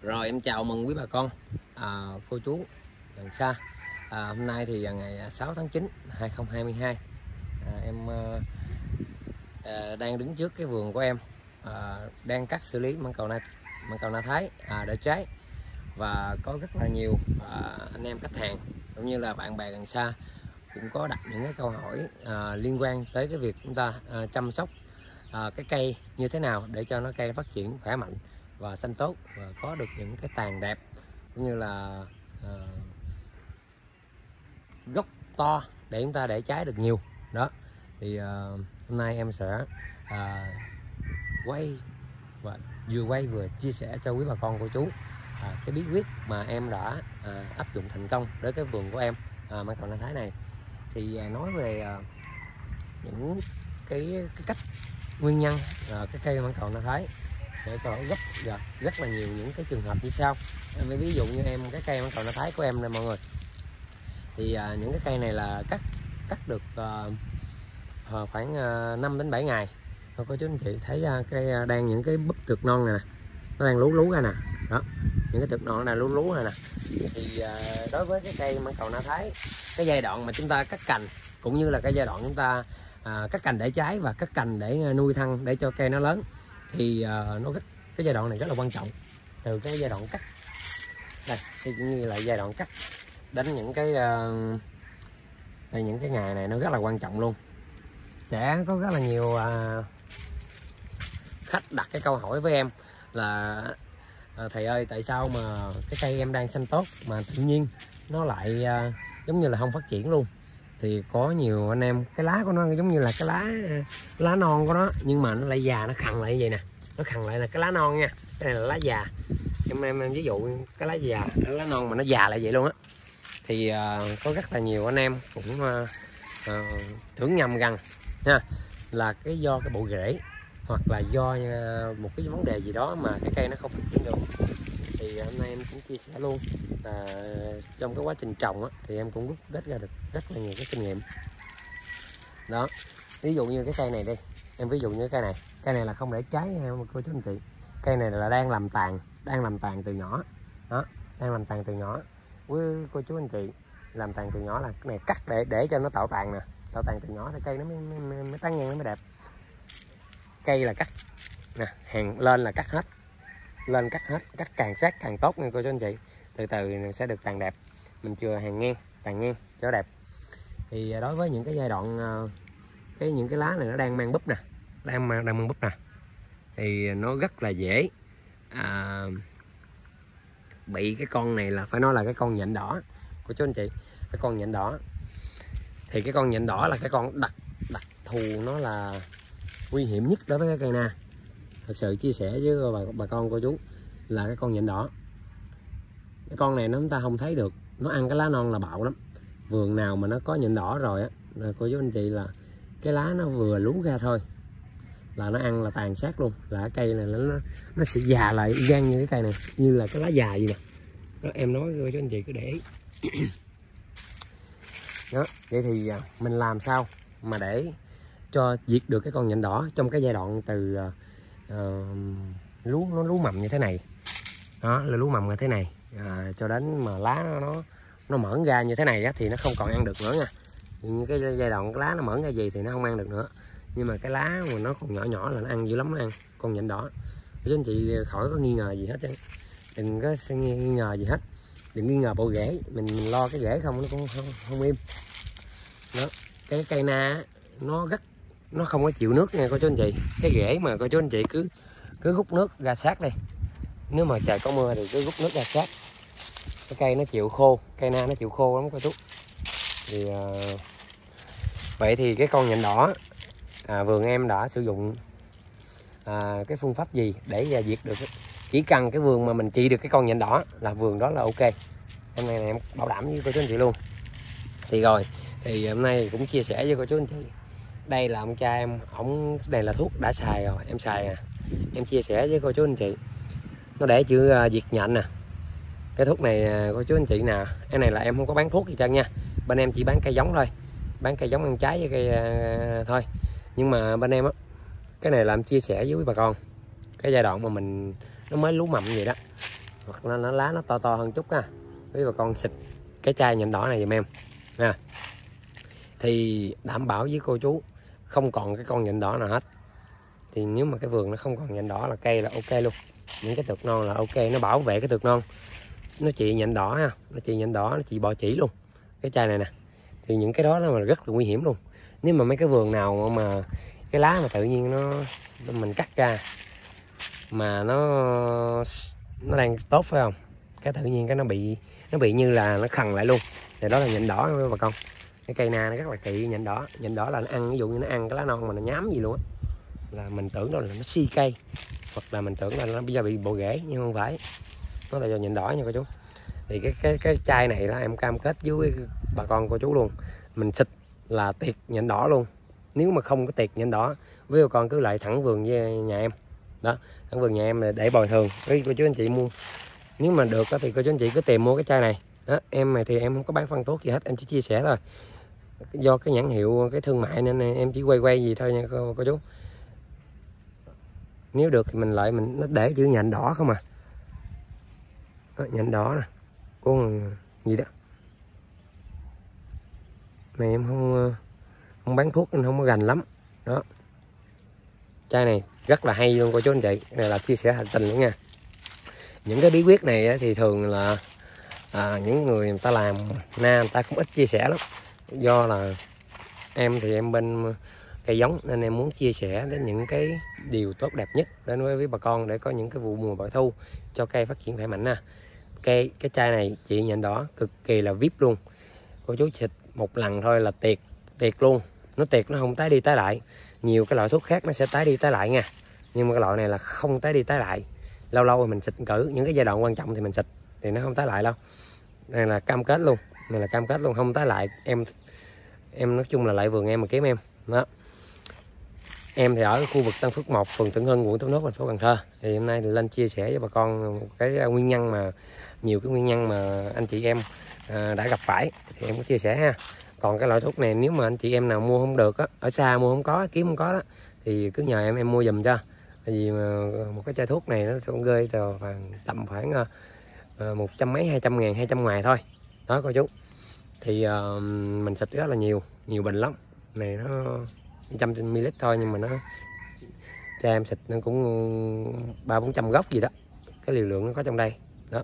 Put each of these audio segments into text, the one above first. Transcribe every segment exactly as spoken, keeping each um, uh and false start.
Rồi em chào mừng quý bà con, à, cô chú gần xa. à, Hôm nay thì ngày sáu tháng chín năm hai nghìn không trăm hai mươi hai, à, em à, à, đang đứng trước cái vườn của em, à, đang cắt xử lý mãng cầu na mãng cầu na Thái à, đỡ trái. Và có rất là nhiều à, anh em khách hàng cũng như là bạn bè gần xa cũng có đặt những cái câu hỏi à, liên quan tới cái việc chúng ta à, chăm sóc à, cái cây như thế nào để cho nó cây phát triển khỏe mạnh và xanh tốt và có được những cái tàn đẹp cũng như là uh, gốc to để chúng ta để trái được nhiều đó. Thì uh, hôm nay em sẽ uh, quay và vừa quay vừa chia sẻ cho quý bà con cô chú uh, cái bí quyết mà em đã uh, áp dụng thành công đến cái vườn của em uh, mãng cầu na Thái này. Thì uh, nói về uh, những cái, cái cách nguyên nhân uh, cái cây mãng cầu na Thái để cho gấp rất, rất là nhiều những cái trường hợp như sau. Em ví dụ như em cái cây mãng cầu na Thái của em này mọi người, thì à, những cái cây này là cắt cắt được à, khoảng à, năm đến bảy ngày thôi. Cô chú anh chị thấy à, cây à, đang những cái búp tược non này nè, nó đang lú lú ra nè, đó những cái tược non này lú lú này nè. Thì à, đối với cái cây mãng cầu na Thái, cái giai đoạn mà chúng ta cắt cành cũng như là cái giai đoạn chúng ta à, cắt cành để trái và cắt cành để nuôi thân để cho cây nó lớn, thì uh, nó cái giai đoạn này rất là quan trọng. Từ cái giai đoạn cắt đây cũng như là giai đoạn cắt đến những cái uh, đây, những cái ngày này nó rất là quan trọng luôn. Sẽ có rất là nhiều uh, khách đặt cái câu hỏi với em là uh, thầy ơi, tại sao mà cái cây em đang xanh tốt mà tự nhiên nó lại uh, giống như là không phát triển luôn. Thì có nhiều anh em cái lá của nó giống như là cái lá lá non của nó, nhưng mà nó lại già, nó khằn lại như vậy nè, nó khằn lại là cái lá non nha. Cái này là lá già. Em em, em ví dụ cái lá già, cái lá non mà nó già lại vậy luôn á. Thì uh, có rất là nhiều anh em cũng uh, uh, tưởng nhầm rằng nha, là cái do cái bộ rễ hoặc là do uh, một cái vấn đề gì đó mà cái cây nó không phát triển được. Thì hôm nay em cũng chia sẻ luôn là trong cái quá trình trồng á, thì em cũng rút kết ra được rất là nhiều cái kinh nghiệm đó. Ví dụ như cái cây này đi, em ví dụ như cái cây này, cây này là không để trái nha cô chú anh chị. Cây này là đang làm tàn, đang làm tàn từ nhỏ đó, đang làm tàn từ nhỏ. Quý cô chú anh chị, làm tàn từ nhỏ là cái này cắt để để cho nó tạo tàn nè, tạo tàn từ nhỏ thì cây nó mới, mới, mới tán nhân, nó mới đẹp. Cây là cắt nè, hàng lên là cắt hết, lên cắt hết, cắt càng sát càng tốt nha cô chú anh chị. Từ từ sẽ được tàn đẹp, mình chừa hàng ngang, tàn ngang cho đẹp. Thì đối với những cái giai đoạn cái những cái lá này nó đang mang búp nè, đang đang mang búp nè, thì nó rất là dễ à, bị cái con này, là phải nói là cái con nhện đỏ của chú anh chị. Cái con nhện đỏ thì cái con nhện đỏ là cái con đặc đặc thù, nó là nguy hiểm nhất đối với cái cây na. Thật sự chia sẻ với bà, bà con cô chú là cái con nhện đỏ. Cái con này nó chúng ta không thấy được, nó ăn cái lá non là bạo lắm. Vườn nào mà nó có nhện đỏ rồi á, cô chú anh chị, là cái lá nó vừa lú ra thôi là nó ăn là tàn sát luôn. Là cái cây này nó nó sẽ già lại y gan như cái cây này, như là cái lá già gì nè đó. Em nói cô chú anh chị cứ để ý đó. Vậy thì mình làm sao mà để cho diệt được cái con nhện đỏ trong cái giai đoạn từ uh, lú nó lú mầm như thế này đó, là lú mầm như thế này à, cho đến mà lá nó nó, nó mởn ra như thế này á, thì nó không còn ăn được nữa nha. Những cái giai đoạn cái lá nó mởn ra gì thì nó không ăn được nữa, nhưng mà cái lá mà nó còn nhỏ nhỏ là nó ăn dữ lắm, nó ăn con nhện đỏ. Chứ anh chị khỏi có nghi ngờ gì hết, đừng có nghi ngờ gì hết, đừng nghi ngờ bộ rễ, mình, mình lo cái rễ không nó cũng không, không im đó. Cái cây na nó rất nó không có chịu nước nha cô chú anh chị. Cái rễ mà cô chú anh chị cứ cứ rút nước ra sát đây, nếu mà trời có mưa thì cứ rút nước ra sát. Cái cây nó chịu khô, cây na nó chịu khô lắm cô chú. Thì uh, vậy thì cái con nhện đỏ à, vườn em đã sử dụng à, cái phương pháp gì để diệt được? Chỉ cần cái vườn mà mình trị được cái con nhện đỏ là vườn đó là ok. Hôm nay này em bảo đảm với cô chú anh chị luôn. Thì rồi, thì hôm nay cũng chia sẻ với cô chú anh chị. Đây là ông cha em, ổng đây là thuốc đã xài rồi, em xài à. Em chia sẻ với cô chú anh chị. Nó để chữ uh, diệt nhện nè. Cái thuốc này uh, cô chú anh chị nè, cái này là em không có bán thuốc gì trơn nha. Bên em chỉ bán cây giống thôi, bán cây giống ăn trái với cây uh, thôi. Nhưng mà bên em á, cái này là em chia sẻ với bà con. Cái giai đoạn mà mình nó mới lú mầm vậy đó, hoặc là nó lá nó to to hơn chút ha, với bà con xịt cái chai nhện đỏ này giùm em nha, thì đảm bảo với cô chú không còn cái con nhện đỏ nào hết. Thì nếu mà cái vườn nó không còn nhện đỏ là cây là ok luôn, những cái tược non là ok, nó bảo vệ cái tược non, nó trị nhện đỏ ha, nó trị nhện đỏ, nó trị bọ chỉ luôn cái chai này nè. Thì những cái đó nó là rất là nguy hiểm luôn. Nếu mà mấy cái vườn nào mà cái lá mà tự nhiên nó mình cắt ra mà nó nó đang tốt phải không, cái tự nhiên cái nó bị nó bị như là nó khằn lại luôn, thì đó là nhện đỏ với bà con. Cái cây na nó rất là kỵ nhện đỏ. Nhện đỏ là nó ăn, ví dụ như nó ăn cái lá non mà nó nhám gì luôn á, là mình tưởng đó là nó si cây, hoặc là mình tưởng là nó bây giờ bị bộ rễ, nhưng không phải, nó là do nhện đỏ nha cô chú. Thì cái cái cái chai này là em cam kết với bà con cô chú luôn, mình xịt là tiệt nhện đỏ luôn. Nếu mà không có tiệt nhện đỏ, với bà con cứ lại thẳng vườn với nhà em đó, thẳng vườn nhà em để bồi thường với cô chú anh chị mua. Nếu mà được thì cô chú anh chị cứ tìm mua cái chai này đó. Em này thì em không có bán phân thuốc gì hết, em chỉ chia sẻ thôi, do cái nhãn hiệu cái thương mại nên em chỉ quay quay gì thôi nha cô, cô chú. Nếu được thì mình lại mình nó để chữ nhện đỏ không à, đó, nhện đỏ nè, con gì đó này em không không bán thuốc nên không có gành lắm đó. Chai này rất là hay luôn cô chú anh chị, này là chia sẻ thành tình luôn nha. Những cái bí quyết này thì thường là à, những người người ta làm na người ta cũng ít chia sẻ lắm, do là em thì em bên cây giống nên em muốn chia sẻ đến những cái điều tốt đẹp nhất đến với, với bà con, để có những cái vụ mùa bội thu cho cây phát triển khỏe mạnh nè. Cây cái chai này chị nhện đỏ cực kỳ là vip luôn, cô chú xịt một lần thôi là tiệt tiệt luôn, nó tiệt nó không tái đi tái lại. Nhiều cái loại thuốc khác nó sẽ tái đi tái lại nha, nhưng mà cái loại này là không tái đi tái lại. Lâu lâu rồi mình xịt cử những cái giai đoạn quan trọng thì mình xịt thì nó không tái lại đâu. Này là cam kết luôn, này là cam kết luôn, không tái lại. Em em nói chung là lại vườn em mà kiếm em đó. Em thì ở khu vực Tân Phước một, phường Thượng Hưng, quận Thốt Nốt, thành phố Cần Thơ. Thì hôm nay thì lên chia sẻ với bà con cái nguyên nhân mà nhiều cái nguyên nhân mà anh chị em đã gặp phải thì em có chia sẻ ha. Còn cái loại thuốc này nếu mà anh chị em nào mua không được á, ở xa mua không có, kiếm không có đó, thì cứ nhờ em em mua giùm cho. Tại vì mà một cái chai thuốc này nó sẽ rơi từ khoảng tầm khoảng một trăm mấy hai trăm ngàn, hai trăm ngoài thôi đó cô chú. Thì uh, mình xịt rất là nhiều nhiều bình lắm, này nó một trăm mi li lít thôi, nhưng mà nó cho em xịt nó cũng ba bốn trăm gốc gì đó, cái liều lượng nó có trong đây đó.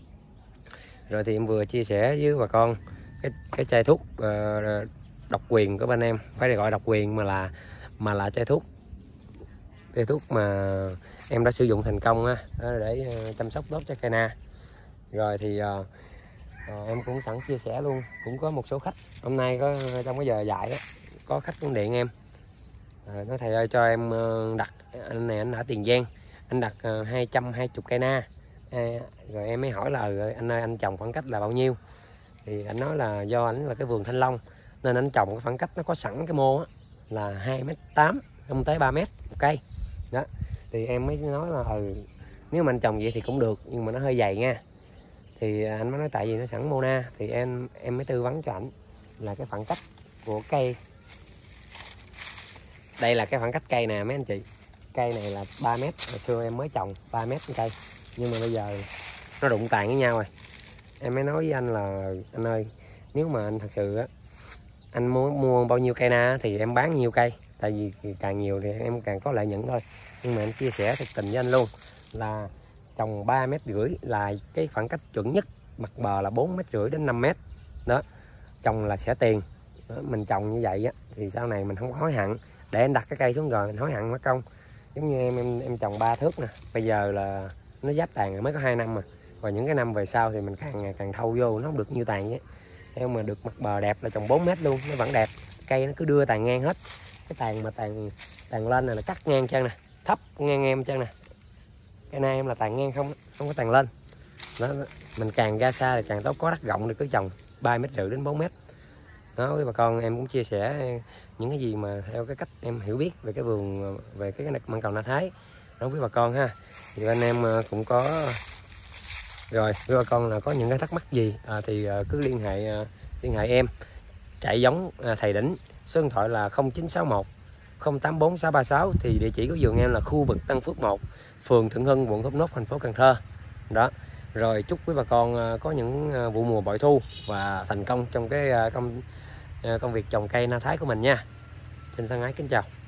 Rồi thì em vừa chia sẻ với bà con cái cái chai thuốc uh, độc quyền của bên em, phải gọi độc quyền mà là mà là chai thuốc cây thuốc mà em đã sử dụng thành công á, để chăm sóc tốt cho cây na. Rồi thì uh, uh, em cũng sẵn chia sẻ luôn, cũng có một số khách hôm nay có trong cái giờ dạy đó, có khách cũng điện em uh, nói thầy ơi cho em uh, đặt, anh này anh ở Tiền Giang, anh đặt uh, hai trăm hai mươi cây na. uh, rồi em mới hỏi là rồi anh ơi anh trồng khoảng cách là bao nhiêu, thì anh nói là do anh là cái vườn thanh long nên anh trồng cái khoảng cách nó có sẵn cái mô á, là hai mét tám không tới ba mét một cây đó. Thì em mới nói là ừ nếu mà anh trồng vậy thì cũng được, nhưng mà nó hơi dày nha. Thì anh mới nói tại vì nó sẵn Mona, thì em em mới tư vấn cho ảnh là cái khoảng cách của cây. Đây là cái khoảng cách cây nè mấy anh chị, cây này là ba mét, hồi xưa em mới trồng ba mét cây, nhưng mà bây giờ nó đụng tàn với nhau rồi. Em mới nói với anh là anh ơi nếu mà anh thật sự á anh muốn mua bao nhiêu cây na thì em bán nhiều cây, tại vì càng nhiều thì em càng có lợi nhuận thôi. Nhưng mà em chia sẻ thực tình với anh luôn là trồng ba mét rưỡi là cái khoảng cách chuẩn nhất, mặt bờ là bốn mét rưỡi đến năm mét đó, trồng là sẽ tiền đó. Mình trồng như vậy á thì sau này mình không có hối hận, để anh đặt cái cây xuống rồi mình hối hận mất công. Giống như em em em trồng ba thước nè, bây giờ là nó giáp tàn mới có hai năm mà, và những cái năm về sau thì mình càng ngày càng thâu vô nó không được như tàn vậy. Theo mà được mặt bờ đẹp là trồng bốn mét luôn, nó vẫn đẹp, cây nó cứ đưa tàn ngang hết. Cái tàn mà tàn tàn lên này là cắt ngang chân nè, thấp ngang em chân nè. Cái này em là tàn ngang không không có tàn lên đó. Mình càng ra xa thì càng tốt, có đất rộng thì cứ trồng ba mét rưỡi đến bốn mét đó. Với bà con em cũng chia sẻ những cái gì mà theo cái cách em hiểu biết về cái vườn, về cái măng cầu Na Thái đó với bà con ha. Thì anh em cũng có rồi với bà con là có những cái thắc mắc gì à, thì cứ liên hệ liên hệ em chạy giống à, thầy Đỉnh, số điện thoại là không chín sáu một không tám bốn sáu ba sáu. Thì địa chỉ của vườn em là khu vực Tân Phước một, phường Thượng Hưng, quận Thốt Nốt, thành phố Cần Thơ đó. Rồi chúc quý bà con có những vụ mùa bội thu và thành công trong cái công công việc trồng cây na Thái của mình nha. Xin thân ái kính chào.